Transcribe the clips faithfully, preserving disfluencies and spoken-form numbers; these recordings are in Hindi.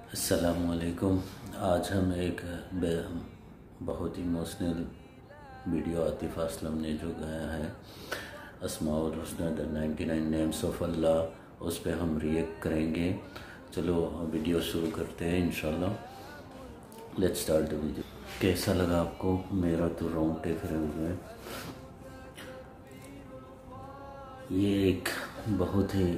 अस्सलामुअलैकुम। आज हम एक बहुत इमोशनल वीडियो आतिफ असलम ने जो गाया है अस्माउल हुस्ना the ninety nine names of Allah, उस पर हम रिएक्ट करेंगे। चलो वीडियो शुरू करते हैं इंशाल्लाह। Let's start the video. कैसा लगा आपको? मेरा तो रोंगटे खड़े हुए। ये एक बहुत ही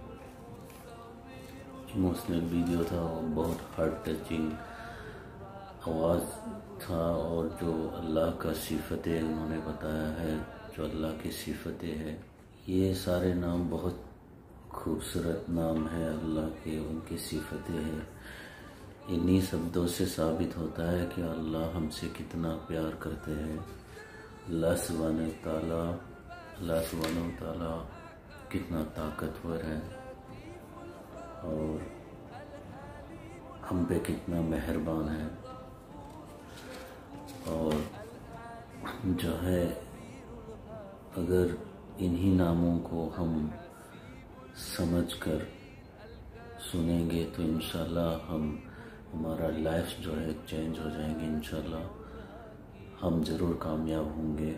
इमोशनल वीडियो था और बहुत हार्ट टचिंग आवाज़ था, और जो अल्लाह का सिफतें उन्होंने बताया है, जो अल्लाह की सिफतें हैं, ये सारे नाम बहुत खूबसूरत नाम है अल्लाह के, उनकी सिफतें हैं। इन्हीं शब्दों से साबित होता है कि अल्लाह हमसे कितना प्यार करते हैं। अल्लाह सुब्हानहू तआला अल्लाह सुब्हानहू तआला कितना ताकतवर है और हम पे कितना मेहरबान है। और जो है, अगर इन्हीं नामों को हम समझकर सुनेंगे तो इंशाल्लाह हम हमारा लाइफ जो है चेंज हो जाएंगे। इंशाल्लाह हम ज़रूर कामयाब होंगे।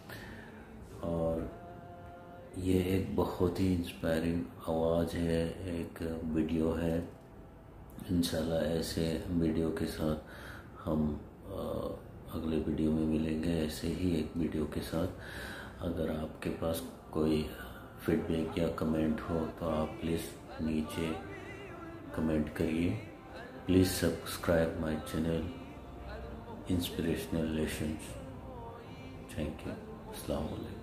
और ये एक बहुत ही इंस्पायरिंग आवाज़ है, एक वीडियो है। इंशाल्लाह ऐसे वीडियो के साथ हम आ, अगले वीडियो में मिलेंगे, ऐसे ही एक वीडियो के साथ। अगर आपके पास कोई फीडबैक या कमेंट हो तो आप प्लीज़ नीचे कमेंट करिए। Please subscribe my channel inspirational lessons. Thank you. अस्सलाम वालेकुम।